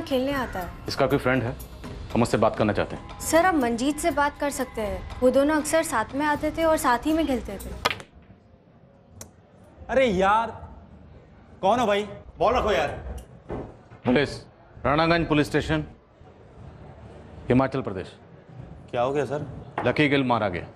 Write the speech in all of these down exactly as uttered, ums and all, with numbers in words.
खेलने आता है। इसका कोई फ्रेंड है? हम उससे बात करना चाहते हैं। सर आप मंजीत से बात कर सकते हैं, वो दोनों अक्सर साथ में आते थे और साथ ही में खेलते थे। अरे यार कौन हो भाई? बॉल रखो यार। Police, Ranaganj police station, Himachal Pradesh. क्या हो गया सर? लकी गिल मारा गया।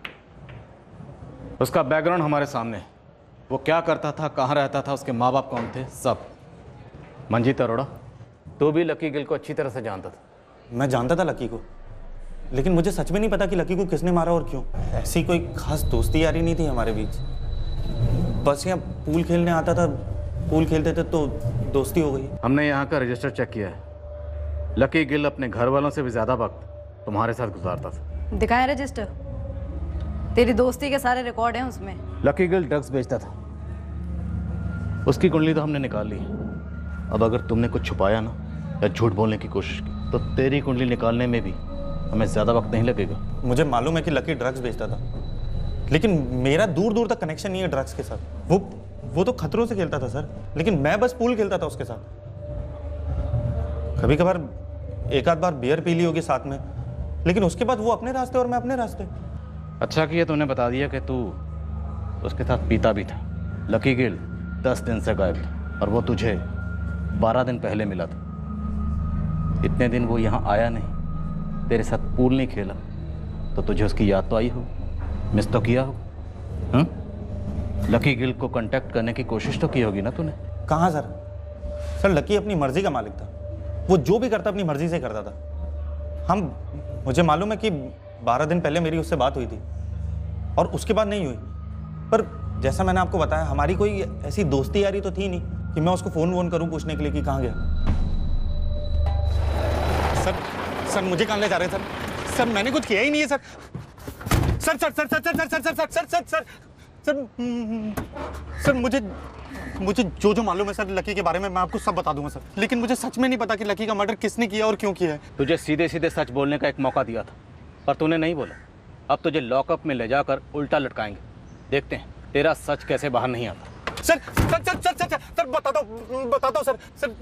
उसका बैकग्राउंड हमारे सामने है। वो क्या करता था, कहाँ रहता था, उसके माँ बाप कौन थे, सब। मंजीत अरोड़ा, तो भी लकी गिल को अच्छी तरह से जानता था। मैं जानता था लकी को, लेकिन मुझे सच में नहीं पता कि लकी को किसने मारा और क्यों। ऐसी कोई खास दोस्ती यारी नहीं थी हमारे बीच। बस यहाँ पूल खेलने आता था, पूल खेलते थे तो दोस्ती हो गई। हमने यहाँ का रजिस्टर चेक किया है। लकी गिल अपने घर वालों से भी ज्यादा वक्त तुम्हारे साथ गुजारता था। दिखाएं रजिस्टर। तेरी दोस्ती के सारे रिकॉर्ड हैं उसमें। लकी गिल ड्रग्स बेचता था, उसकी कुंडली तो हमने निकाल ली। अब अगर तुमने कुछ छुपाया ना या झूठ बोलने की कोशिश की तो तेरी कुंडली निकालने में भी हमें ज्यादा वक्त नहीं लगेगा। मुझे मालूम है कि लकी ड्रग्स बेचता था, लेकिन मेरा दूर दूर तक कनेक्शन नहीं है ड्रग्स के साथ। वो वो तो खतरों से खेलता था सर, लेकिन मैं बस पूल खेलता था उसके साथ। कभी कभार एक आध बार बियर पी ली होगी साथ में, लेकिन उसके बाद वो अपने रास्ते और मैं अपने रास्ते। अच्छा किया तूने बता दिया कि तू उसके साथ पीता भी था। लकी गिल दस दिन से गायब था और वो तुझे बारह दिन पहले मिला था। इतने दिन वो यहाँ आया नहीं, तेरे साथ पूल नहीं खेला, तो तुझे उसकी याद तो आई हो, मिस तो किया हो। हम्म? लकी गिल को कांटेक्ट करने की कोशिश तो की होगी ना तूने? कहाँ सर? सर लकी अपनी मर्जी का मालिक था। वो जो भी करता अपनी मर्जी से करता था। हम मुझे मालूम है कि बारह दिन पहले मेरी उससे बात हुई थी और उसके बाद नहीं हुई, पर जैसा मैंने आपको बताया हमारी कोई ऐसी दोस्ती यारी तो थी नहीं कि मैं उसको फोन वोन करूं पूछने के लिए कि कहाँ गया। सर सर मुझे कहाँ ले जा रहे हैं सर? सर मैंने कुछ किया ही नहीं है sir. Sir sir sir sir sir sir sir sir sir sir sir sir sir मुझे मुझे जो जो मालूम है सर लकी के बारे में मैं आपको सब बता दूंगा सर, लेकिन मुझे सच में नहीं पता कि लकी का मर्डर किसने किया और क्यों किया है। तुझे सीधे सीधे सच बोलने का एक मौका दिया था पर तूने नहीं बोला। अब तुझे लॉकअप में ले जाकर उल्टा लटकाएंगे। देखते हैं तेरा सच कैसे बाहर नहीं आता। Sir sir sir sir sir sir बताता हूँ बताता हूँ सर सर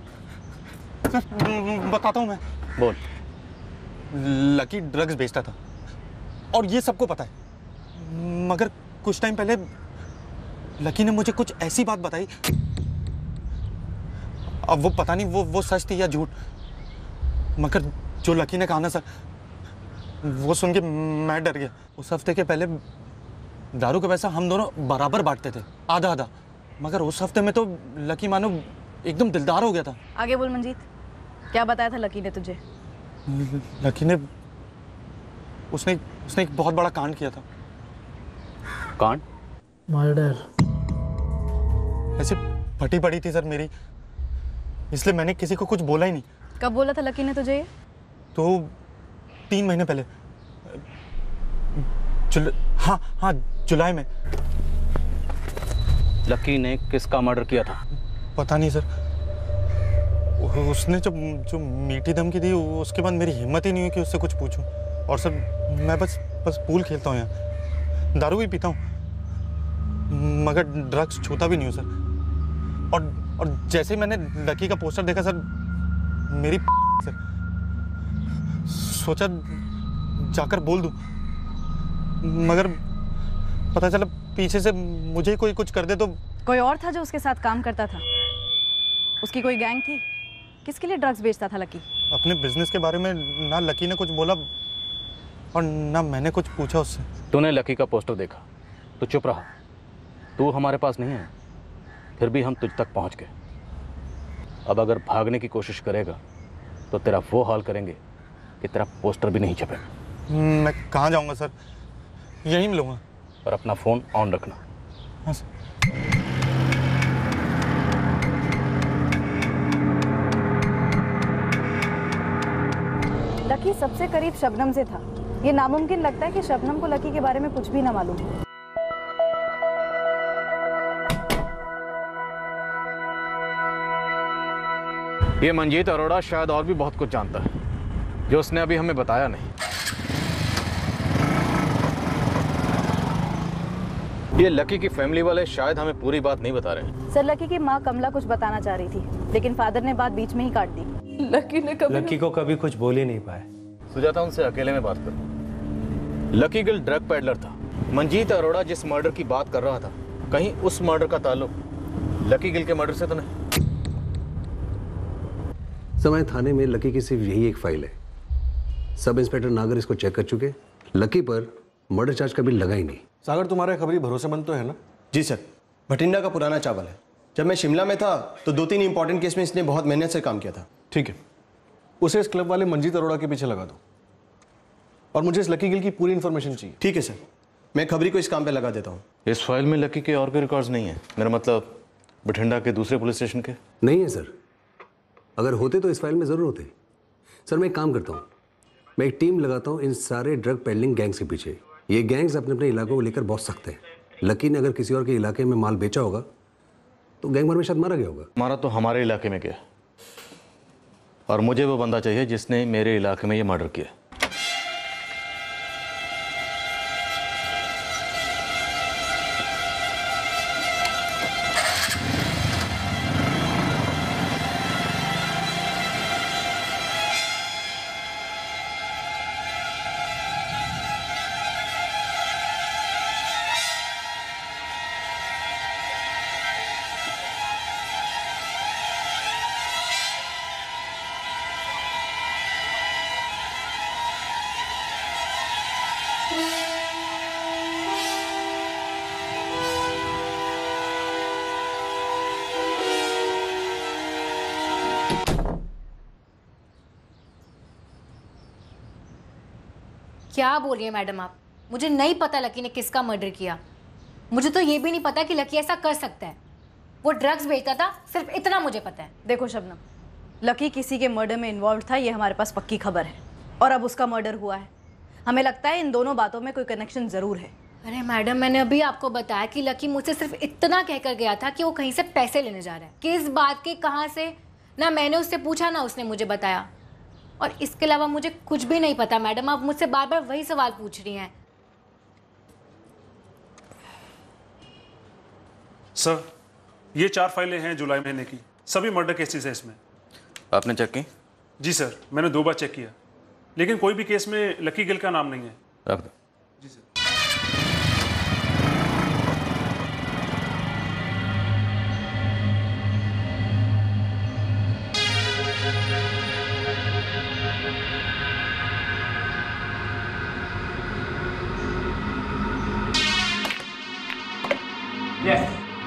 सर बताता हूँ मैं। बोल। लकी ड्रग्स बेचता था और ये सबको पता है, मगर कुछ टाइम पहले लकी ने मुझे कुछ ऐसी बात बताई, अब वो पता नहीं वो वो सच थी या झूठ, मगर जो लकी ने कहा ना सर वो सुन के मैं डर गया। उस हफ्ते के पहले दारू का पैसा हम दोनों बराबर बांटते थे, आधा आधा, मगर उस हफ्ते में तो लकी मानो एकदम दिलदार हो गया था। आगे बोल मंजीत, क्या बताया था लकी ने तुझे? लकी ने उसने उसने एक बहुत बड़ा कांड किया था। कांड? मर्डर। ऐसे फटी पड़ी थी सर मेरी, इसलिए मैंने किसी को कुछ बोला ही नहीं। कब बोला था लकी ने तुझे ये? तो तीन महीने पहले, जुल... हाँ हाँ जुलाई में। लकी ने किसका मर्डर किया था? पता नहीं सर, उसने जब जो मीठी धमकी दी उसके बाद मेरी हिम्मत ही नहीं हुई कि उससे कुछ पूछूं। और सर मैं बस बस पूल खेलता हूँ यहाँ, दारू भी पीता हूँ, मगर ड्रग्स छूता भी नहीं हूँ सर। और और जैसे ही मैंने लकी का पोस्टर देखा सर मेरी सर सोचा जाकर बोल दूं, मगर पता चला पीछे से मुझे कोई कुछ कर दे तो। कोई और था जो उसके साथ काम करता था? उसकी कोई गैंग थी? किसके लिए ड्रग्स बेचता था लकी? अपने बिजनेस के बारे में ना लकी ने कुछ बोला और ना मैंने कुछ पूछा उससे। तूने लकी का पोस्टर देखा तो चुप रहा। तू हमारे पास नहीं है, फिर भी हम तुझ तक पहुंच गए। अब अगर भागने की कोशिश करेगा तो तेरा वो हाल करेंगे कि तेरा पोस्टर भी नहीं छपेगा। मैं कहाँ जाऊंगा सर, यहीं मिलूंगा। और अपना फोन ऑन रखना। हाँ सर। लकी सबसे करीब शबनम से था। ये नामुमकिन लगता है कि शबनम को लकी के बारे में कुछ भी ना मालूम हो। ये मंजीत अरोड़ा शायद और भी बहुत कुछ जानता है जो उसने अभी हमें बताया नहीं। ये लकी की फैमिली वाले शायद हमें पूरी बात नहीं बता रहे। सर, लकी की माँ कमला कुछ बताना चाह रही थी, लेकिन फादर ने बात बीच में ही काट दी। लकी ने कभी लकी को कभी कुछ बोल ही नहीं पाए। सुजाता, उनसे अकेले में बात करो। लकी गिल ड्रग पैडलर था। मंजीत अरोड़ा जिस मर्डर की बात कर रहा था, कहीं उस मर्डर का ताल्लुक लकी गिल के मर्डर से तो नहीं? समय थाने में लकी की सिर्फ यही एक फाइल है। सब इंस्पेक्टर नागर इसको चेक कर चुके। लकी पर मर्डर चार्ज कभी लगा ही नहीं। सागर, तुम्हारा खबरी भरोसेमंद तो है ना? जी सर, भटिंडा का पुराना चावल है। जब मैं शिमला में था तो दो तीन इंपॉर्टेंट केस में इसने बहुत मेहनत से काम किया था। ठीक है, उसे इस क्लब वाले मंजीत अरोड़ा के पीछे लगा दो और मुझे इस लकी गिल की पूरी इन्फॉर्मेशन चाहिए। ठीक है सर, मैं खबरी को इस काम पे लगा देता हूँ। इस फाइल में लकी के और कोई रिकॉर्ड्स नहीं है? मेरा मतलब बठिंडा के दूसरे पुलिस स्टेशन के? नहीं है सर। अगर होते तो इस फाइल में जरूर होते। सर, मैं एक काम करता हूँ, मैं एक टीम लगाता हूँ इन सारे ड्रग पेडलिंग गैंग्स के पीछे। ये गैंग्स अपने अपने इलाकों को लेकर बहुत सख्त हैं। लकी ने अगर किसी और के इलाके में माल बेचा होगा तो गैंग भर में शायद मारा गया होगा। मारा तो हमारे इलाके में गया, और मुझे वो बंदा चाहिए जिसने मेरे इलाके में ये मर्डर किया। क्या बोल रही है मैडम आप? मुझे नहीं पता लकी ने किसका मर्डर किया। मुझे तो ये भी नहीं पता कि लकी ऐसा कर सकता है। वो ड्रग्स बेचता था, सिर्फ इतना मुझे पता है। देखो शबनम, लकी किसी के मर्डर में इन्वॉल्व था, ये हमारे पास पक्की खबर है, और अब उसका मर्डर हुआ है। हमें लगता है इन दोनों बातों में कोई कनेक्शन जरूर है। अरे मैडम, मैंने अभी आपको बताया कि लकी मुझसे सिर्फ इतना कहकर गया था कि वो कहीं से पैसे लेने जा रहा है। किस बात के, कहाँ से, ना मैंने उससे पूछा ना उसने मुझे बताया। और इसके अलावा मुझे कुछ भी नहीं पता। मैडम, आप मुझसे बार बार वही सवाल पूछ रही हैं। सर, ये चार फाइलें हैं जुलाई महीने की, सभी मर्डर केसेस हैं इसमें। आपने चेक की? जी सर, मैंने दो बार चेक किया, लेकिन कोई भी केस में लकी गिल का नाम नहीं है। रख दो। जी सर। Yes.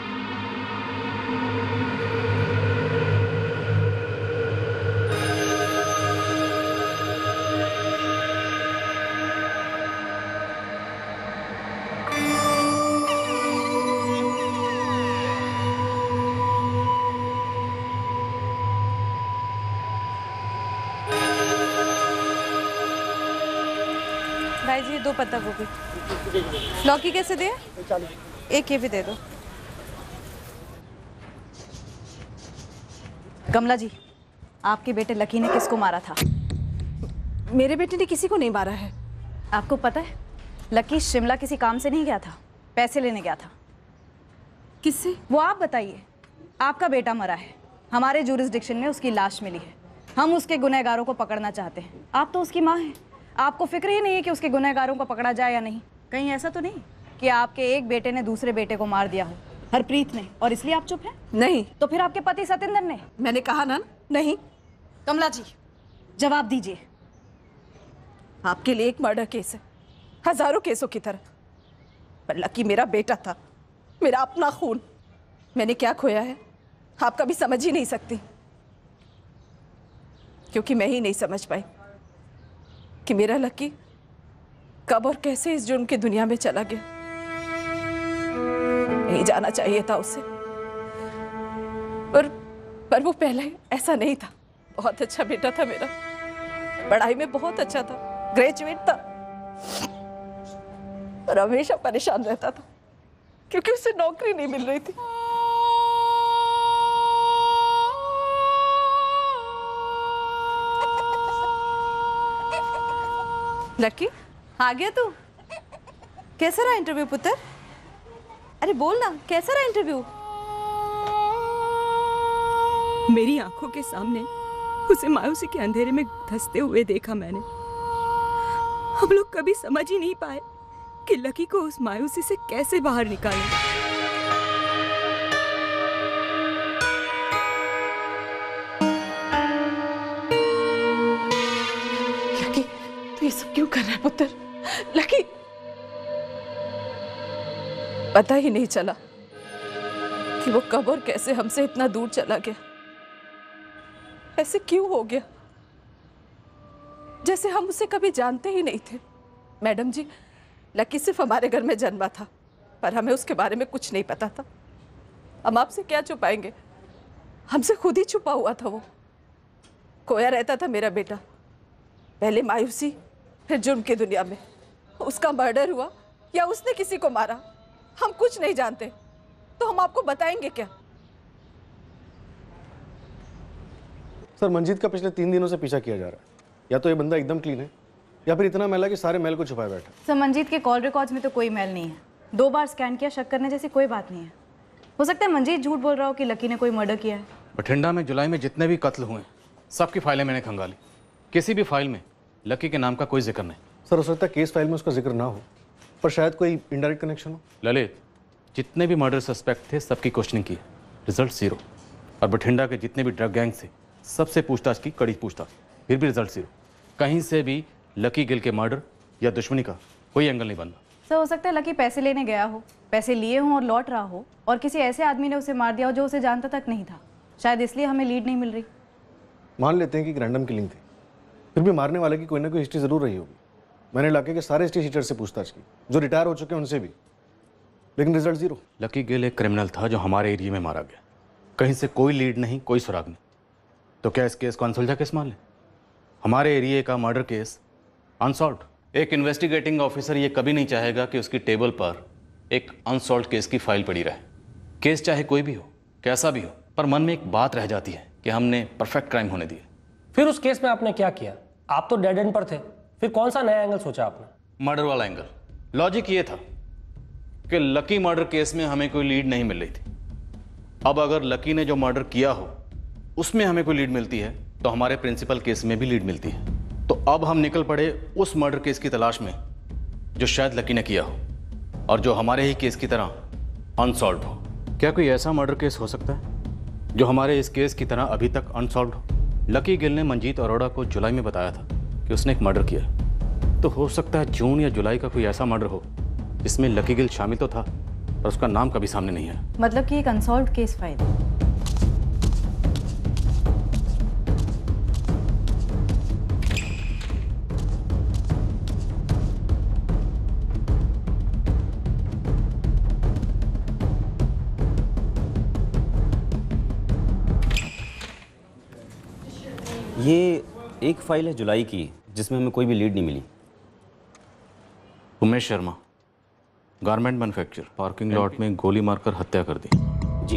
भाई जी, दो पत्ता गोभी। लौकी कैसे दे? एक ये भी दे दो। कमला जी, आपके बेटे लकी ने किसको मारा था? मेरे बेटे ने किसी को नहीं मारा है। आपको पता है, लकी शिमला किसी काम से नहीं गया था, पैसे लेने गया था। किससे? वो आप बताइए। आपका बेटा मरा है, हमारे जुरिस्डिक्शन में उसकी लाश मिली है। हम उसके गुनहगारों को पकड़ना चाहते हैं। आप तो उसकी माँ हैं, आपको फिक्र ही नहीं है कि उसके गुनहगारों को पकड़ा जाए या नहीं। कहीं ऐसा तो नहीं कि आपके एक बेटे ने दूसरे बेटे को मार दिया हो, हरप्रीत ने, और इसलिए आप चुप हैं? नहीं। तो फिर आपके पति सतेंद्र ने? मैंने कहा ना, नहीं। कमला जी, जवाब दीजिए। आपके लिए एक मर्डर केस है, हजारों केसों की तरह, पर लकी मेरा बेटा था, मेरा अपना खून। मैंने क्या खोया है आप कभी समझ ही नहीं सकती, क्योंकि मैं ही नहीं समझ पाई कि मेरा लकी कब और कैसे इस जुर्म की दुनिया में चला गया। नहीं जाना चाहिए था उसे, पर पर वो पहले ऐसा नहीं था। बहुत अच्छा बेटा था मेरा, पढ़ाई में बहुत अच्छा था, ग्रेजुएट था, पर हमेशा परेशान रहता था क्योंकि उसे नौकरी नहीं मिल रही थी। लकी, आ गया तू? कैसा रहा इंटरव्यू पुत्र? अरे बोल ना, कैसा रहा इंटरव्यू? मेरी आंखों के सामने उसे मायूसी के अंधेरे में धंसते हुए देखा मैंने। हम लोग कभी समझ ही नहीं पाए कि लकी को उस मायूसी से कैसे बाहर निकालें। लकी, तू ये सब क्यों कर रहा है पुत्र? लकी, पता ही नहीं चला कि वो कब और कैसे हमसे इतना दूर चला गया। ऐसे क्यों हो गया? जैसे हम उसे कभी जानते ही नहीं थे। मैडम जी, लकी सिर्फ हमारे घर में जन्मा था, पर हमें उसके बारे में कुछ नहीं पता था। हम आपसे क्या छुपाएंगे? हमसे खुद ही छुपा हुआ था वो। खोया रहता था मेरा बेटा, पहले मायूसी, फिर जुर्म की दुनिया में। उसका मर्डर हुआ या उसने किसी को मारा, हम कुछ नहीं जानते, तो हम आपको बताएंगे क्या? सर, मंजीत का पिछले तीन दिनों से पीछा किया जा रहा है। या तो ये बंदा एकदम क्लीन है, या फिर इतना मैला कि सारे मैल को छुपाए बैठा। सर, मंजीत के कॉल रिकॉर्ड्स में तो कोई मेल नहीं है। दो बार स्कैन किया, शक करने जैसी कोई बात नहीं है। हो सकता है मंजीत झूठ बोल रहा हो कि लकी ने कोई मर्डर किया है। बठिंडा में जुलाई में जितने भी कत्ल हुए सबकी फाइलें मैंने खंगाली, किसी भी फाइल में लकी के नाम का कोई जिक्र नहीं। सर, हो सकता है केस फाइल में उसका जिक्र ना हो, पर शायद कोई इनडायरेक्ट कनेक्शन हो। ललित, जितने भी मर्डर सस्पेक्ट थे सबकी क्वेश्चनिंग की, रिजल्ट जीरो। और बठिंडा के जितने भी ड्रग गैंग से सबसे पूछताछ की, कड़ी पूछताछ, फिर भी रिजल्ट जीरो। कहीं से भी लकी गिल के मर्डर या दुश्मनी का कोई एंगल नहीं बनना। सर, हो सकता है लकी पैसे लेने गया हो, पैसे लिए हों और लौट रहा हो, और किसी ऐसे आदमी ने उसे मार दिया हो जो उसे जानता तक नहीं था। शायद इसलिए हमें लीड नहीं मिल रही। मान लेते हैं कि रैंडम किलिंग थी, फिर भी मारने वाले की कोई ना कोई हिस्ट्री जरूर रही होगी। मैंने इलाके के सारे हिस्ट्री शीटर से पूछताछ की, जो रिटायर हो चुके हैं उनसे भी, लेकिन रिजल्ट जीरो। लकी गिल एक क्रिमिनल था जो हमारे एरिया में मारा गया। कहीं से कोई लीड नहीं, कोई सुराग नहीं। तो क्या इस केस को अनसुलझा केस मान लें? हमारे एरिया का मर्डर केस अनसॉल्व्ड। एक इन्वेस्टिगेटिंग ऑफिसर ये कभी नहीं चाहेगा कि उसकी टेबल पर एक अनसॉल्व्ड केस की फाइल पड़ी रहे। केस चाहे कोई भी हो, कैसा भी हो, पर मन में एक बात रह जाती है कि हमने परफेक्ट क्राइम होने दिया। फिर उस केस में आपने क्या किया? आप तो डेड एंड पर थे, फिर कौन सा नया एंगल सोचा आपने? मर्डर वाला एंगल। लॉजिक ये था कि लकी मर्डर केस में हमें कोई लीड नहीं मिल रही थी। अब अगर लकी ने जो मर्डर किया हो उसमें हमें कोई लीड मिलती है, तो हमारे प्रिंसिपल केस में भी लीड मिलती है। तो अब हम निकल पड़े उस मर्डर केस की तलाश में जो शायद लकी ने किया हो और जो हमारे ही केस की तरह अनसॉल्व्ड हो। क्या कोई ऐसा मर्डर केस हो सकता है जो हमारे इस केस की तरह अभी तक अनसॉल्व्ड हो? लकी गिल ने मंजीत अरोड़ा को जुलाई में बताया था कि उसने एक मर्डर किया, तो हो सकता है जून या जुलाई का कोई ऐसा मर्डर हो जिसमें लकी गिल शामिल तो था पर उसका नाम कभी सामने नहीं आया। मतलब कि एक अनसॉल्व्ड केस फाइल। ये एक फाइल है जुलाई की जिसमें हमें कोई भी लीड नहीं मिली। Umesh Sharma, garment manufacture, parking lot में गोली मारकर हत्या कर दी। जी।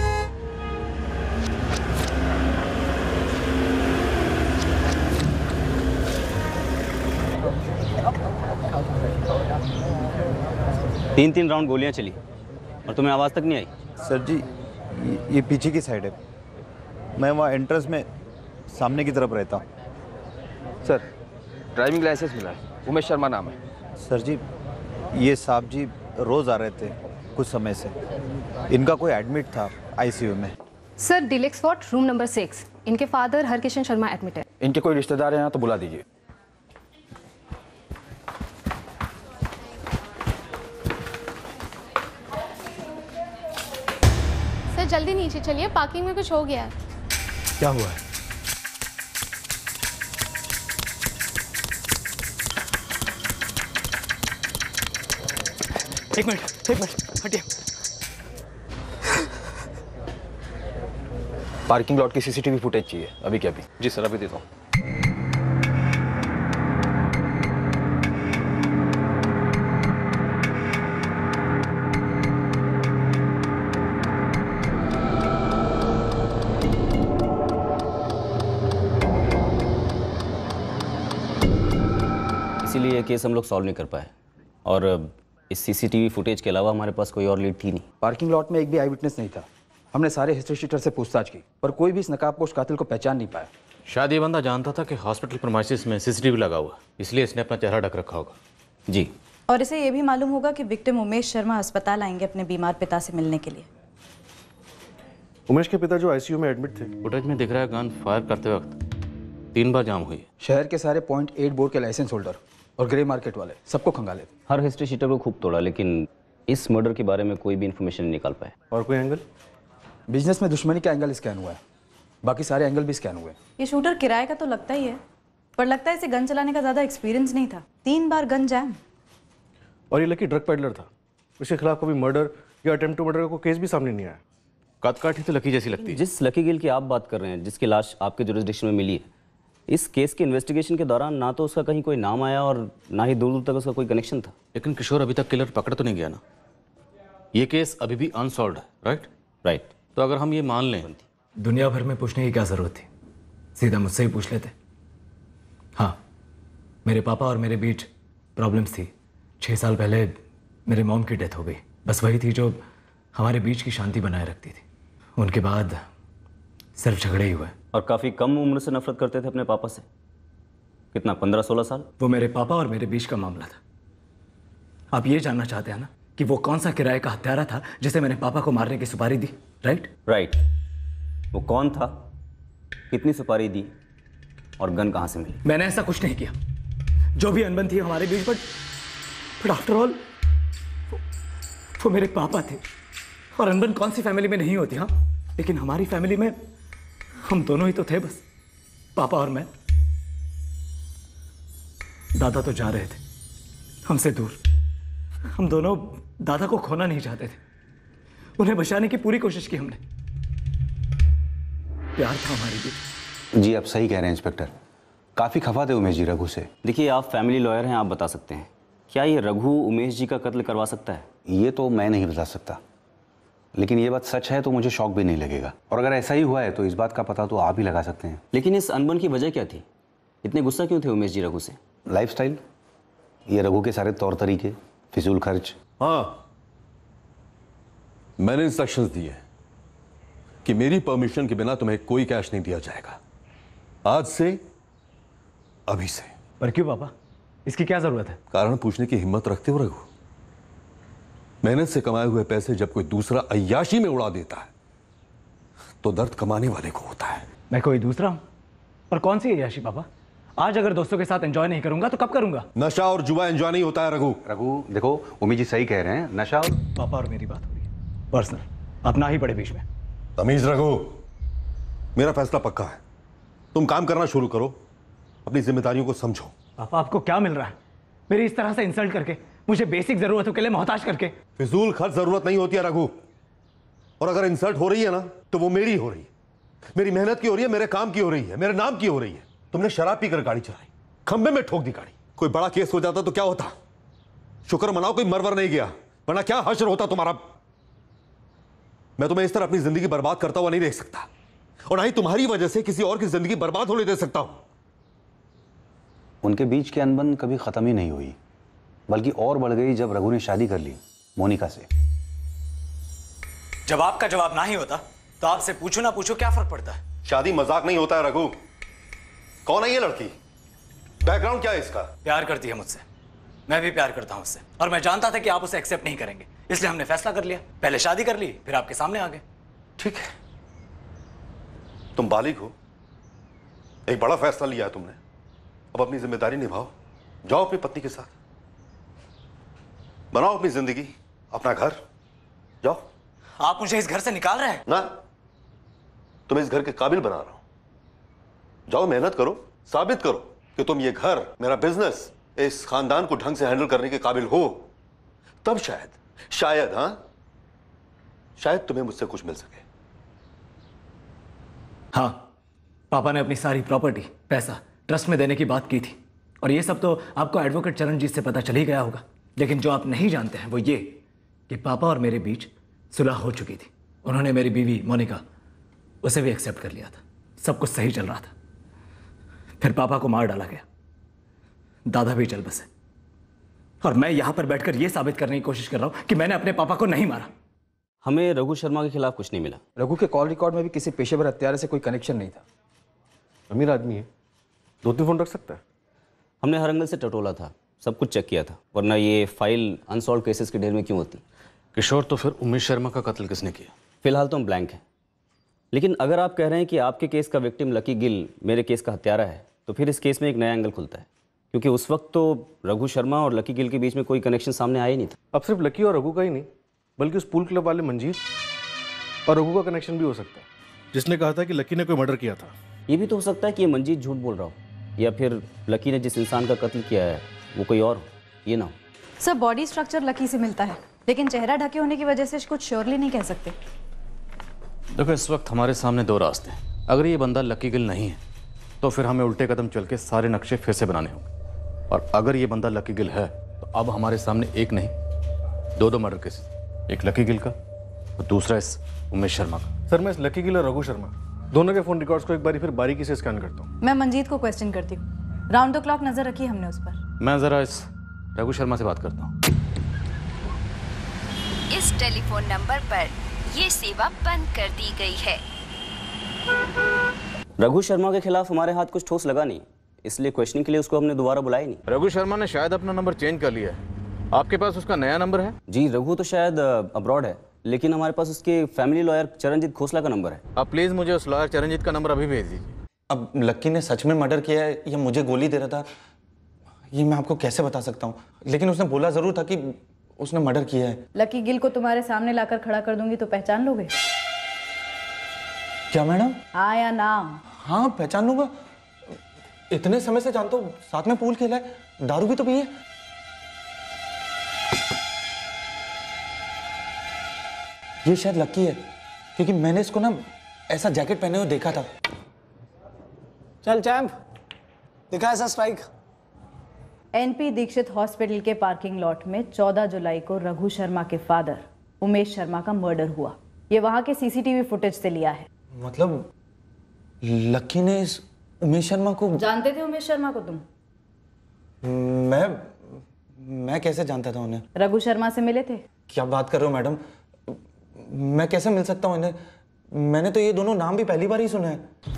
तीन तीन राउंड गोलियां चली और तुम्हें आवाज तक नहीं आई? सर जी, ये पीछे की साइड है, मैं वहाँ एंट्रेंस में सामने की तरफ रहता हूँ। सर, ड्राइविंग लाइसेंस मिला है, उमेश शर्मा नाम है। सर जी, ये साहब जी रोज़ आ रहे थे कुछ समय से। इनका कोई एडमिट था आईसीयू में। Sir, deluxe ward room number six. इनके फादर हरकिशन शर्मा एडमिट है। इनके कोई रिश्तेदार हैं यहाँ तो बुला दीजिए। सर जल्दी नीचे चलिए, पार्किंग में कुछ हो गया है। क्या हुआ है? एक मिनट एक मिनट हटिए। पार्किंग लॉट की सीसीटीवी फुटेज चाहिए अभी क्या अभी? जी सर, अभी देता हूँ। इसीलिए ये केस हम लोग सॉल्व नहीं कर पाए और इस सीसीटीवी फुटेज के अलावा हमारे पास कोई और लीड थी नहीं। पार्किंग लॉट में एक भी आई विटनेस नहीं था। हमने सारे हिस्ट्री शीटर से पूछताछ की पर कोई भी इस नकाबपोश कातिल को पहचान नहीं पाया। शायद ये बंदा जानता था कि हॉस्पिटल प्रीमाइसिस में सीसीटीवी लगा हुआ, इसलिए इसने अपना चेहरा ढक रखा होगा। जी। और इसे ये भी मालूम होगा कि विक्टिम उमेश शर्मा अस्पताल आएंगे अपने बीमार पिता से मिलने के लिए। उमेश के पिता जो आईसीयू में एडमिट थे। फुटेज में दिख रहा है गन फायर करते वक्त तीन बार जाम हुई है। शहर के सारे पॉइंट एट बोर्ड के लाइसेंस होल्डर और ग्रे मार्केट वाले सबको खंगाले। हर हिस्ट्री शीटर को खूब तोड़ा, लेकिन इस मर्डर के बारे में कोई भी इन्फॉर्मेशन नहीं निकाल पाए। और कोई एंगल? बिजनेस में दुश्मनी का एंगल स्कैन हुआ है, बाकी सारे एंगल भी स्कैन हुए। ये शूटर किराए का तो लगता ही है, पर लगता है इसे गन चलाने का ज्यादा एक्सपीरियंस नहीं था। तीन बार गन जैम। और ये लकी ड्रग पेडलर था, इसके खिलाफ कभी मर्डर या अटेम्प्ट टू मर्डर का कोई केस भी सामने नहीं आया। कदकाठी तो लकी जैसी लगती है। जिस लकी गिल की आप बात कर रहे हैं, जिसकी लाश आपके जुरिसडिक्शन में मिली है, इस केस के इन्वेस्टिगेशन के दौरान ना तो उसका कहीं कोई नाम आया और ना ही दूर दूर तक उसका कोई कनेक्शन था। लेकिन किशोर अभी तक किलर पकड़ तो नहीं गया ना। ये केस अभी भी अनसॉल्व्ड है, राइट? राइट। तो अगर हम ये मान लें, दुनिया भर में पूछने की क्या जरूरत थी, सीधा मुझसे ही पूछ लेते। हाँ, मेरे पापा और मेरे बीच प्रॉब्लम्स थी। छः साल पहले मेरे मॉम की डेथ हो गई, बस वही थी जो हमारे बीच की शांति बनाए रखती थी। उनके बाद सिर्फ झगड़े ही हुए। और काफ़ी कम उम्र से नफरत करते थे अपने पापा से। कितना, पंद्रह सोलह साल? वो मेरे पापा और मेरे बीच का मामला था। आप ये जानना चाहते हैं ना कि वो कौन सा किराए का हत्यारा था जिसे मैंने पापा को मारने की सुपारी दी, राइट? राइट। वो कौन था, कितनी सुपारी दी और गन कहाँ से मिली? मैंने ऐसा कुछ नहीं किया। जो भी अनबन थी हमारे बीच, बट बट आफ्टर ऑल वो मेरे पापा थे। और अनबन कौन सी फैमिली में नहीं होती, हाँ? लेकिन हमारी फैमिली में हम दोनों ही तो थे, बस पापा और मैं। दादा तो जा रहे थे हमसे दूर। हम दोनों दादा को खोना नहीं चाहते थे। उन्हें बचाने की पूरी कोशिश की हमने। प्यार था हमारे बीच। जी आप सही कह रहे हैं इंस्पेक्टर, काफ़ी खफा थे उमेश जी रघु से। देखिए, आप फैमिली लॉयर हैं, आप बता सकते हैं क्या ये रघु उमेश जी का कत्ल करवा सकता है? ये तो मैं नहीं बता सकता, लेकिन ये बात सच है तो मुझे शौक भी नहीं लगेगा। और अगर ऐसा ही हुआ है तो इस बात का पता तो आप ही लगा सकते हैं। लेकिन इस अनबन की वजह क्या थी? इतने गुस्सा क्यों थे उमेश जी रघु से? लाइफस्टाइल, ये रघु के सारे तौर तरीके, फिजूल खर्च। हाँ, मैंने इंस्ट्रक्शंस दिए कि मेरी परमिशन के बिना तुम्हें कोई कैश नहीं दिया जाएगा, आज से, अभी से। पर क्यों पापा, इसकी क्या जरूरत है? कारण पूछने की हिम्मत रखते हो रघु? मेहनत से कमाए हुए पैसे जब कोई दूसरा अय्याशी में उड़ा देता है तो दर्द कमाने वाले को होता है। मैं कोई दूसरा हूं? पर कौन सी अय्याशी पापा? आज अगर दोस्तों के साथ एंजॉय नहीं करूंगा तो कब करूंगा? नशा और जुआ एंजॉय नहीं होता है रघु। रघु देखो, उमेश जी सही कह रहे हैं, नशा और पापा और मेरी बात हो रही है पर्सनल, आप ना ही पड़े बीच में। तमीज रघु, मेरा फैसला पक्का है। तुम काम करना शुरू करो, अपनी जिम्मेदारियों को समझो। पापा आपको क्या मिल रहा है मेरी इस तरह से इंसल्ट करके, मुझे बेसिक जरूरतों के लिए मोहताज करके? फिजूल खर्च जरूरत नहीं होती है रघु, और अगर इंसल्ट हो रही है ना तो वो मेरी हो रही है, मेरी मेहनत की हो रही है, मेरे काम की हो रही है, मेरे नाम की हो रही है। तुमने शराब पीकर गाड़ी चलाई, खंबे में ठोक दी गाड़ी। कोई बड़ा केस हो जाता तो क्या होता? शुक्र मनाओ कोई मरवर नहीं गया, वरना क्या हश्र होता तुम्हारा। मैं तुम्हें इस तरह अपनी जिंदगी बर्बाद करता हुआ नहीं देख सकता, और ना ही तुम्हारी वजह से किसी और की जिंदगी बर्बाद होने दे सकता हूं। उनके बीच की अनबन कभी खत्म ही नहीं हुई, बल्कि और बढ़ गई जब रघु ने शादी कर ली मोनिका से। जब आपका जवाब ना ही होता तो आपसे पूछो ना पूछो क्या फर्क पड़ता है? शादी मजाक नहीं होता है रघु। कौन है ये लड़की? बैकग्राउंड क्या है इसका? प्यार करती है मुझसे, मैं भी प्यार करता हूं उससे, और मैं जानता था कि आप उसे एक्सेप्ट नहीं करेंगे, इसलिए हमने फैसला कर लिया। पहले शादी कर ली, फिर आपके सामने आ गए। ठीक है, तुम बालिग हो, एक बड़ा फैसला लिया है तुमने, अब अपनी जिम्मेदारी निभाओ। जाओ अपनी पत्नी के साथ, बनाओ अपनी जिंदगी, अपना घर। जाओ। आप मुझे इस घर से निकाल रहे हैं? ना, तुम्हें इस घर के काबिल बना रहा हूं। जाओ, मेहनत करो, साबित करो कि तुम ये घर, मेरा बिजनेस, इस खानदान को ढंग से हैंडल करने के काबिल हो। तब शायद, शायद हां, शायद तुम्हें मुझसे कुछ मिल सके। हाँ, पापा ने अपनी सारी प्रॉपर्टी, पैसा ट्रस्ट में देने की बात की थी, और ये सब तो आपको एडवोकेट चरणजीत से पता चल ही गया होगा। लेकिन जो आप नहीं जानते हैं वो ये कि पापा और मेरे बीच सुलह हो चुकी थी। उन्होंने मेरी बीवी मोनिका, उसे भी एक्सेप्ट कर लिया था, सब कुछ सही चल रहा था। फिर पापा को मार डाला गया, दादा भी चल बसे। और मैं यहां पर बैठकर यह साबित करने की कोशिश कर रहा हूं कि मैंने अपने पापा को नहीं मारा। हमें रघु शर्मा के खिलाफ कुछ नहीं मिला। रघु के कॉल रिकॉर्ड में भी किसी पेशेवर हत्यारे से कोई कनेक्शन नहीं था। अमीर आदमी है, दो तीन फोन रख सकता है। हमने हर एंगल से टटोला था, सब कुछ चेक किया था, वरना ये फाइल अनसॉल्व केसेस के ढेर में क्यों होती। किशोर, तो फिर उमेश शर्मा का कत्ल किसने किया? फिलहाल तो हम ब्लैंक हैं, लेकिन अगर आप कह रहे हैं कि आपके केस का विक्टिम लकी गिल मेरे केस का हत्यारा है, तो फिर इस केस में एक नया एंगल खुलता है, क्योंकि उस वक्त तो रघु शर्मा और लकी गिल के बीच में कोई कनेक्शन सामने आया ही नहीं था। अब सिर्फ लकी और रघु का ही नहीं, बल्कि उस पूल क्लब वाले मंजीत और रघु का कनेक्शन भी हो सकता है, जिसने कहा था कि लकी ने कोई मर्डर किया था। ये भी तो हो सकता है कि ये मंजीत झूठ बोल रहा हो, या फिर लकी ने जिस इंसान का कत्ल किया है वो कोई और हो, ये ना हो। सर, बॉडी स्ट्रक्चर लकी से मिलता है, लेकिन चेहरा ढके होने की वजह से कुछ श्योरली नहीं कह सकते। देखो, इस वक्त हमारे सामने दो रास्ते हैं। अगर ये बंदा लकी गिल नहीं है तो फिर हमें उल्टे कदम चल के सारे नक्शे फिर से बनाने होंगे, और अगर ये बंदा लकी गिल है तो अब हमारे सामने एक नहीं दो दो मर्डर केसेस, एक लकी गिल का और दूसरा इस उमेश शर्मा का। सर, मैं इस लकी गिल और रघु शर्मा दोनों के फोन रिकॉर्ड्स को एक बार फिर बारीकी से स्कैन करता हूँ। मैं मंजीत को क्वेश्चन करती हूँ। राउंड द क्लॉक नजर रखी हमने उस पर। मैं जरा इस रघु शर्मा से बात करता हूँ। इस टेलीफोन नंबर पर ये सेवा बंद कर दी गई है। रघु शर्मा के खिलाफ हमारे हाथ कुछ ठोस लगा नहीं, इसलिए क्वेश्चनिंग के लिए उसको हमने दोबारा बुलाया नहीं। रघु शर्मा ने शायद अपना नंबर चेंज कर लिया है। आपके पास उसका नया नंबर है? जी, रघु तो शायद अब्रॉड है, लेकिन हमारे पास उसके फैमिली लॉयर चरणजीत खोसला का नंबर है। आप प्लीज मुझे उस लॉयर चरणजीत का नंबर अभी भेज दीजिए। अब लक्की ने सच में मर्डर किया है या मुझे गोली दे रहा था, ये मैं आपको कैसे बता सकता हूँ, लेकिन उसने बोला जरूर था कि उसने मर्डर किया है। लकी गिल को तुम्हारे सामने लाकर खड़ा कर दूंगी तो पहचान लोगे? क्या मैडम? हाँ या ना? हाँ, पहचान लूंगा। इतने समय से जानता हूँ, साथ में पूल खेला है, दारू भी तो पी है। ये शायद लकी है, क्योंकि मैंने इसको ना ऐसा जैकेट पहने हुए देखा था। चल चैंप, दिखा ऐसा स्ट्राइक। एनपी दीक्षित हॉस्पिटल के पार्किंग लॉट में चौदह जुलाई को रघु शर्मा के फादर उमेश शर्मा का मर्डर हुआ। ये वहां के सीसीटीवी फुटेज से लिया है। मतलब लकी ने इस उमेश शर्मा को... जानते थे उमेश शर्मा को तुम? मैं मैं कैसे जानता था उन्हें? रघु शर्मा से मिले थे? क्या बात कर रहे हो मैडम, मैं कैसे मिल सकता हूँ इन्हें? मैंने तो ये दोनों नाम भी पहली बार ही सुने हैं।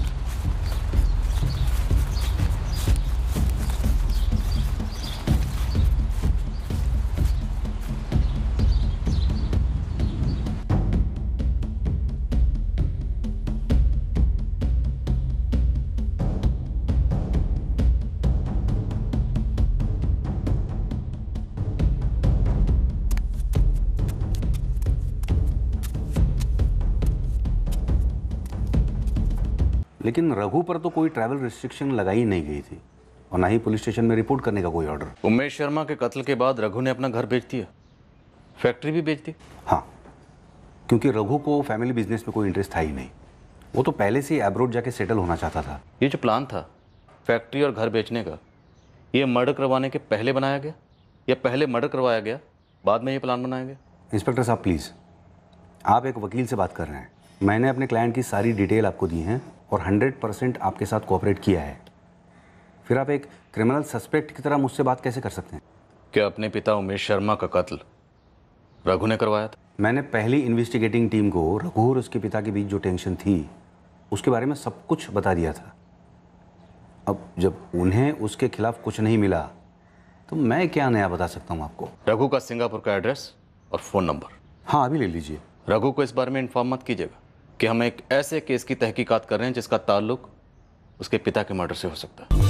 लेकिन रघु पर तो कोई ट्रैवल रिस्ट्रिक्शन लगाई नहीं गई थी, और ना ही पुलिस स्टेशन में रिपोर्ट करने का कोई ऑर्डर। उमेश शर्मा के कत्ल के बाद रघु ने अपना घर बेच दिया, फैक्ट्री भी बेच दी। हाँ, क्योंकि रघु को फैमिली बिजनेस में कोई इंटरेस्ट था ही नहीं। वो तो पहले से ही एब्रोड जाके सेटल होना चाहता था। ये जो प्लान था फैक्ट्री और घर बेचने का, ये मर्डर करवाने के पहले बनाया गया या पहले मर्डर करवाया गया बाद में ये प्लान बनाया गया? इंस्पेक्टर साहब प्लीज़, आप एक वकील से बात कर रहे हैं। मैंने अपने क्लाइंट की सारी डिटेल आपको दी है और हंड्रेड परसेंट आपके साथ कोऑपरेट किया है। फिर आप एक क्रिमिनल सस्पेक्ट की तरह मुझसे बात कैसे कर सकते हैं? क्या अपने पिता उमेश शर्मा का कत्ल रघु ने करवाया था? मैंने पहली इन्वेस्टिगेटिंग टीम को रघु और उसके पिता के बीच जो टेंशन थी उसके बारे में सब कुछ बता दिया था। अब जब उन्हें उसके खिलाफ कुछ नहीं मिला तो मैं क्या नया बता सकता हूँ आपको? रघु का सिंगापुर का एड्रेस और फ़ोन नंबर? हाँ, अभी ले लीजिए। रघु को इस बारे में इन्फॉर्म मत कीजिएगा कि हम एक ऐसे केस की तहकीकात कर रहे हैं जिसका ताल्लुक उसके पिता के मर्डर से हो सकता है।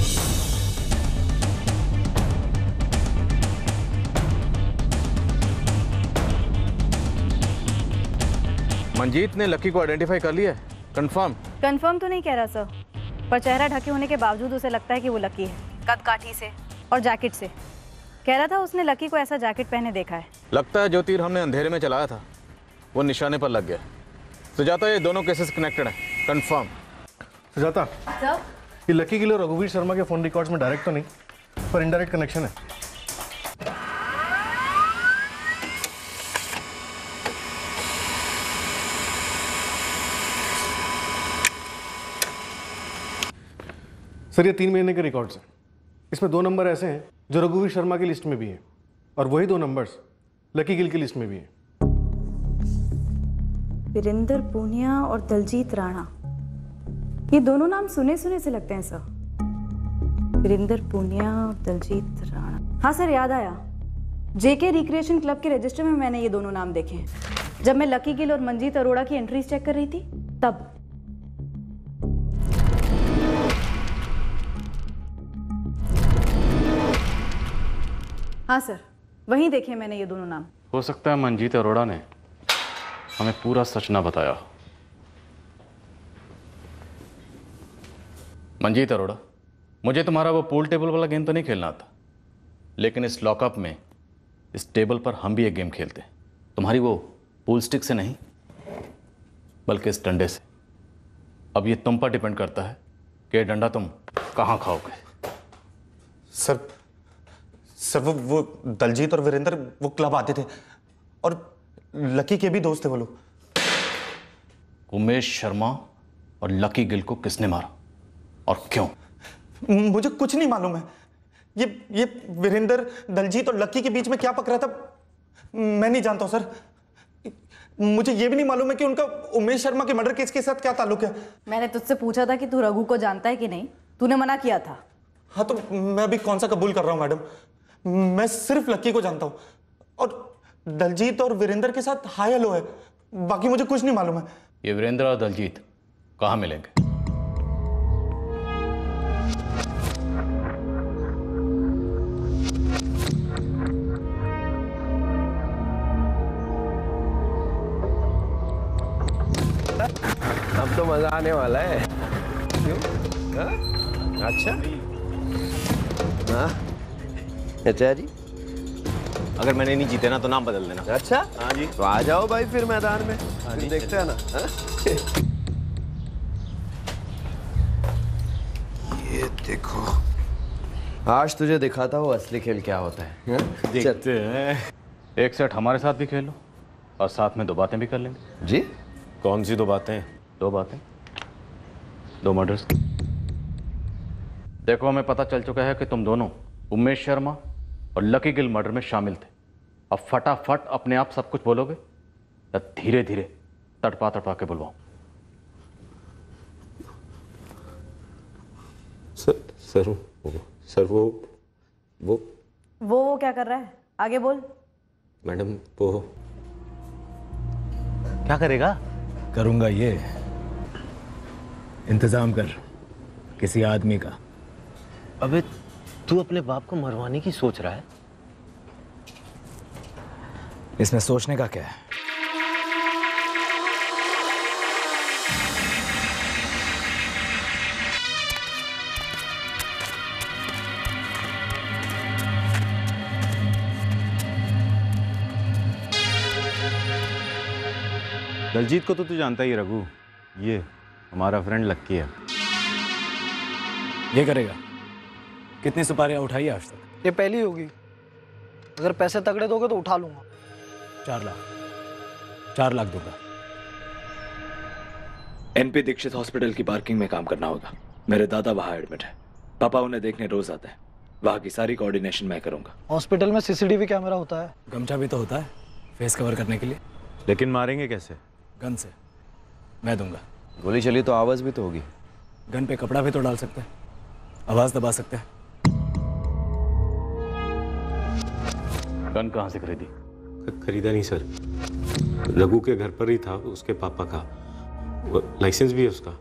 मंजीत ने लकी को आइडेंटिफाई कर लिया है? कंफर्म? कंफर्म तो नहीं कह रहा सर, पर चेहरा ढके होने के बावजूद उसे लगता है कि वो लकी है, कद काठी से और जैकेट से। कह रहा था उसने लकी को ऐसा जैकेट पहने देखा है। लगता है जो तीर हमने अंधेरे में चलाया था वो निशाने पर लग गया। सुजाता, ये दोनों केसेस कनेक्टेड हैं, कंफर्म। सुजाता सर, ये लकी गिल और रघुवीर शर्मा के फोन रिकॉर्ड्स में डायरेक्ट तो नहीं, पर इनडायरेक्ट कनेक्शन है। सर, ये तीन महीने के रिकॉर्ड्स हैं। इसमें दो नंबर ऐसे हैं जो रघुवीर शर्मा की लिस्ट में भी है, और वही दो नंबर्स लकी गिल की लिस्ट में भी है। वीरेंद्र पूनिया और दलजीत राणा, ये दोनों नाम सुने सुने से लगते हैं सर। वीरेंद्र पूनिया और दलजीत राणा, हाँ सर याद आया। जेके रिक्रिएशन क्लब के रजिस्टर में मैंने ये दोनों नाम देखे हैं जब मैं लकी गिल और मंजीत अरोड़ा की एंट्रीज चेक कर रही थी तब। हाँ सर, वहीं देखे मैंने ये दोनों नाम। हो सकता है मंजीत अरोड़ा ने हमें पूरा सच ना बताया। मंजीत अरोड़ा, मुझे तुम्हारा वो पूल टेबल वाला गेम तो नहीं खेलना आता, लेकिन इस लॉकअप में इस टेबल पर हम भी एक गेम खेलते हैं। तुम्हारी वो पूल स्टिक से नहीं, बल्कि इस डंडे से। अब ये तुम पर डिपेंड करता है कि ये डंडा तुम कहाँ खाओगे। सर सर वो वो दलजीत और वीरेंद्र वो क्लब आते थे और लकी के भी दोस्त थे वो लोग। उमेश शर्मा और लकी गिल को किसने मारा और क्यों? मुझे कुछ नहीं मालूम है। ये ये वीरेंद्र, दलजीत और लकी के बीच में क्या पक रहा था मैं नहीं जानता हूं सर। मुझे ये भी नहीं मालूम है कि उनका उमेश शर्मा के मर्डर केस के साथ क्या ताल्लुक है। मैंने तुझसे पूछा था कि तू रघु को जानता है कि नहीं, तूने मना किया था। हाँ तो मैं अभी कौन सा कबूल कर रहा हूँ मैडम। मैं सिर्फ लकी को जानता हूँ और दलजीत और वीरेंद्र के साथ हाय हेलो है, बाकी मुझे कुछ नहीं मालूम है। ये वीरेंद्र और दलजीत कहाँ मिलेंगे? अब तो मजा आने वाला है। क्यों? हाँ? अच्छा हाँ अच्छा जी, अगर मैंने नहीं जीते ना तो नाम बदल देना। अच्छा हाँ जी, तो आ जाओ भाई फिर मैदान में। हाँ फिर देखते हैं ना। हाँ? ये देखो, आज तुझे दिखाता हूँ असली खेल क्या होता है। हाँ? देखते हैं। एक सेट हमारे साथ भी खेलो और साथ में दो बातें भी कर लेंगे। जी? कौन सी दो बातें? दो बातें, दो मर्डर्स। देखो, हमें पता चल चुका है कि तुम दोनों उमेश शर्मा और लकी गिल मर्डर में शामिल थे। अब फटाफट अपने आप सब कुछ बोलोगे या धीरे धीरे तड़पा तड़पा के बुलवाऊं? सर सर वो सर वो वो वो वो क्या कर रहा है? आगे बोल। मैडम वो क्या करेगा? करूंगा ये, इंतजाम कर किसी आदमी का। अबे तू अपने बाप को मरवाने की सोच रहा है? इसमें सोचने का क्या है? दलजीत को तो तू जानता ही है रघु, ये हमारा फ्रेंड लक्की है। ये करेगा? कितनी सुपारियां उठाई आज तक? ये पहली होगी। अगर पैसे तगड़े दोगे तो उठा लूंगा। चार लाख चार लाख दूंगा। एनपी दीक्षित हॉस्पिटल की पार्किंग में काम करना होगा। मेरे दादा वहां एडमिट है, पापा उन्हें देखने रोज आते हैं। वहां की सारी कोऑर्डिनेशन मैं करूंगा। हॉस्पिटल में सीसीटीवी कैमरा होता है? गमछा भी तो होता है फेस कवर करने के लिए। लेकिन मारेंगे कैसे? गन से, मैं दूंगा। गोली चली तो आवाज भी तो होगी। गन पे कपड़ा भी तो डाल सकते हैं, आवाज दबा सकते हैं। गन कहाँ से खरीदी? खरीदा नहीं सर, रघु के घर पर ही था, उसके पापा का। लाइसेंस भी है उसका।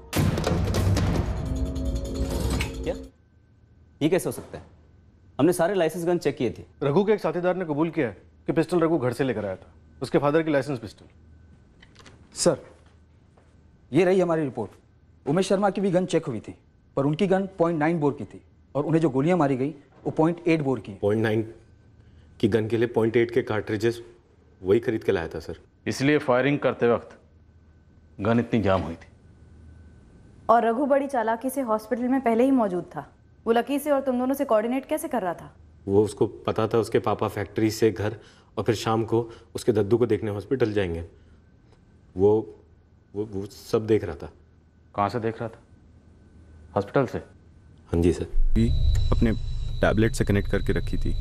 क्या? ये कैसे हो सकता है? हमने सारे लाइसेंस गन चेक किए थे। रघु के एक साथीदार ने कबूल किया है कि पिस्टल रघु घर से लेकर आया था, उसके फादर की लाइसेंस पिस्टल। सर, ये रही हमारी रिपोर्ट। उमेश शर्मा की भी गन चेक हुई थी, पर उनकी गन पॉइंट नाइन बोर की थी और उन्हें जो गोलियां मारी गई वो पॉइंट एट बोर की। पॉइंट नाइन की गन के लिए पॉइंट एट के कार्ट्रिजेस वही खरीद के लाया था सर। इसलिए फायरिंग करते वक्त गन इतनी जाम हुई थी। और रघु बड़ी चालाकी से हॉस्पिटल में पहले ही मौजूद था। वो लकी से और तुम दोनों से कोऑर्डिनेट कैसे कर रहा था? वो उसको पता था उसके पापा फैक्ट्री से घर और फिर शाम को उसके दद्दू को देखने हॉस्पिटल जाएंगे। वो वो वो सब देख रहा था। कहाँ से देख रहा था? हॉस्पिटल से? हाँ जी सर। अपने टैबलेट से कनेक्ट करके रखी थी।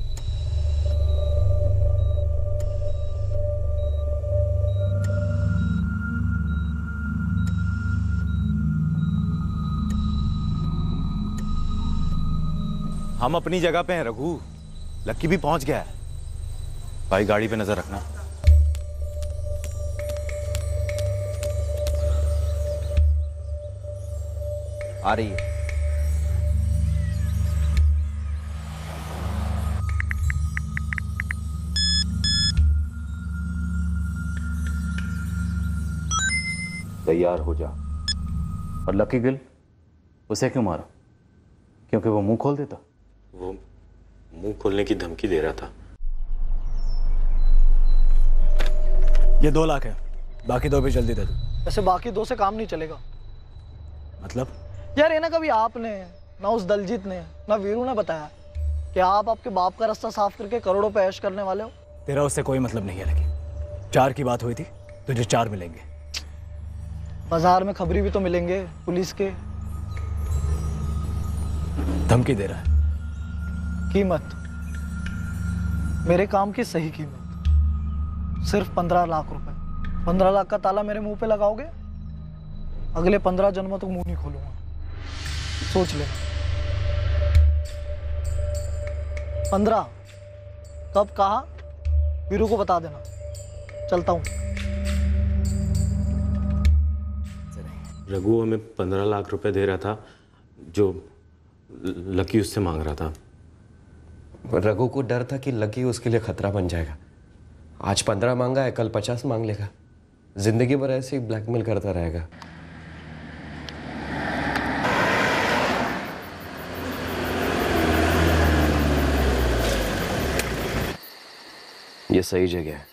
हम अपनी जगह पे हैं रघु, लक्की भी पहुंच गया है। भाई गाड़ी पे नजर रखना। आ रही है। तैयार हो जा। और लकी गिल, उसे क्यों मारा? क्योंकि वो मुंह खोल देता? वो मुंह खोलने की धमकी दे रहा था। ये दो लाख है, बाकी दो भी जल्दी दे दो। ऐसे बाकी दो से काम नहीं चलेगा। मतलब? यार ये ना कभी आपने ना उस दलजीत ने ना वीरू ने बताया कि आप आपके बाप का रास्ता साफ करके करोड़ों पे ऐश करने वाले हो। तेरा उससे कोई मतलब नहीं है लकी। चार की बात हुई थी, तुझे चार मिलेंगे। बाजार में खबरी भी तो मिलेंगे पुलिस के। धमकी दे रहा है। कीमत, मेरे काम की सही कीमत सिर्फ पंद्रह लाख रुपए। पंद्रह लाख का ताला मेरे मुंह पे लगाओगे, अगले पंद्रह जन्मों तक मुंह नहीं खोलूंगा। सोच ले। पंद्रह कब कहा वीरू को बता देना। चलता हूं। रघु हमें पंद्रह लाख रुपए दे रहा था जो लकी उससे मांग रहा था। रघु को डर था कि लकी उसके लिए खतरा बन जाएगा। आज पंद्रह मांगा है, कल पचास मांग लेगा। जिंदगी भर ऐसे ही ब्लैकमेल करता रहेगा। ये सही जगह है।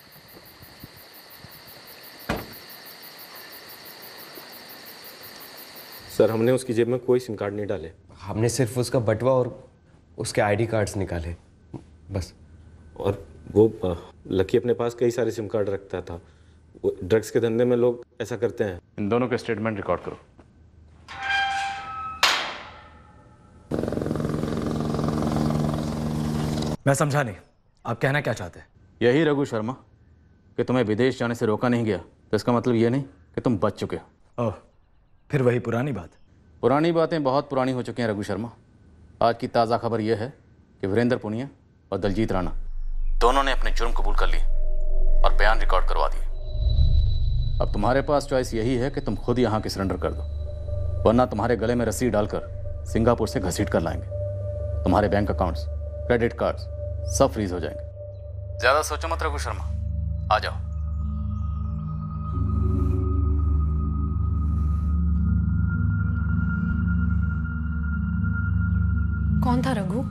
सर, हमने उसकी जेब में कोई सिम कार्ड नहीं डाले। हमने सिर्फ उसका बटवा और उसके आईडी कार्ड्स निकाले, बस। और वो लकी अपने पास कई सारे सिम कार्ड रखता था। वो ड्रग्स के धंधे में लोग ऐसा करते हैं। इन दोनों के स्टेटमेंट रिकॉर्ड करो। मैं समझा नहीं, आप कहना क्या चाहते हैं? यही रघु शर्मा कि तुम्हें विदेश जाने से रोका नहीं गया, तो इसका मतलब ये नहीं कि तुम बच चुके हो। ओह, फिर वही पुरानी बात। पुरानी बातें बहुत पुरानी हो चुकी हैं रघु शर्मा। आज की ताज़ा खबर यह है कि वीरेंद्र पुनिया और दलजीत राणा दोनों ने अपने जुर्म कबूल कर लिए और बयान रिकॉर्ड करवा दिए। अब तुम्हारे पास चॉइस यही है कि तुम खुद यहाँ के सरेंडर कर दो, वरना तुम्हारे गले में रस्सी डालकर सिंगापुर से घसीट कर लाएंगे। तुम्हारे बैंक अकाउंट्स, क्रेडिट कार्ड्स सब फ्रीज हो जाएंगे। ज्यादा सोचो मत रघु शर्मा, आ जाओ। कौन था रघु?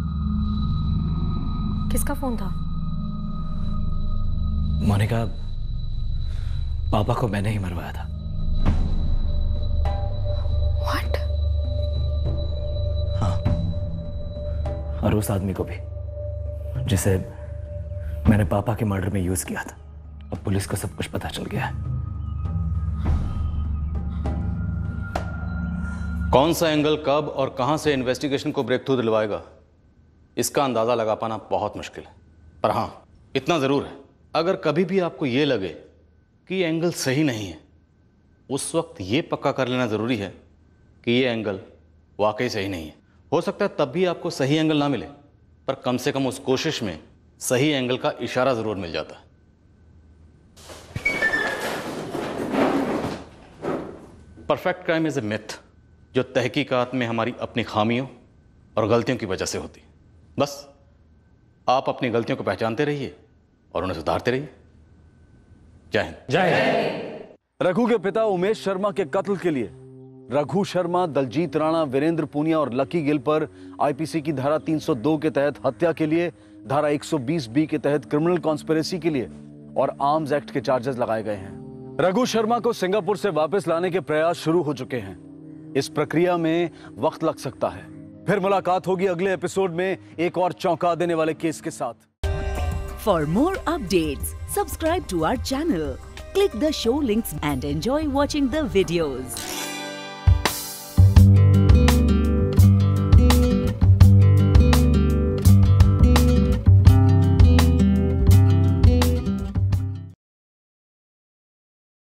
किसका फोन था? मोनिका, पापा को मैंने ही मरवाया था। What? हाँ, और उस आदमी को भी जिसे मैंने पापा के मर्डर में यूज किया था। अब पुलिस को सब कुछ पता चल गया है। कौन सा एंगल कब और कहां से इन्वेस्टिगेशन को ब्रेक थ्रू दिलवाएगा, इसका अंदाजा लगा पाना बहुत मुश्किल है। पर हां, इतना जरूर है, अगर कभी भी आपको यह लगे कि ये एंगल सही नहीं है, उस वक्त ये पक्का कर लेना जरूरी है कि ये एंगल वाकई सही नहीं है। हो सकता है तब भी आपको सही एंगल ना मिले, पर कम से कम उस कोशिश में सही एंगल का इशारा जरूर मिल जाता है। Perfect crime is a myth जो तहकीकात में हमारी अपनी खामियों और गलतियों की वजह से होती है। बस आप अपनी गलतियों को पहचानते रहिए और उन्हें सुधारते रहिए। जय हिंद। जय हिंद। रघु के पिता उमेश शर्मा के कत्ल के लिए रघु शर्मा, दलजीत राणा, वीरेंद्र पुनिया और लकी गिल पर आईपीसी की धारा तीन सौ दो के तहत हत्या के लिए, धारा एक सौ बीस बी के तहत क्रिमिनल कॉन्स्पिरेसी के लिए और आर्म्स एक्ट के चार्जेस लगाए गए हैं। रघु शर्मा को सिंगापुर से वापस लाने के प्रयास शुरू हो चुके हैं। इस प्रक्रिया में वक्त लग सकता है। फिर मुलाकात होगी अगले एपिसोड में एक और चौंका देने वाले केस के साथ। For more updates, subscribe to our channel, click the show links and enjoy watching the videos.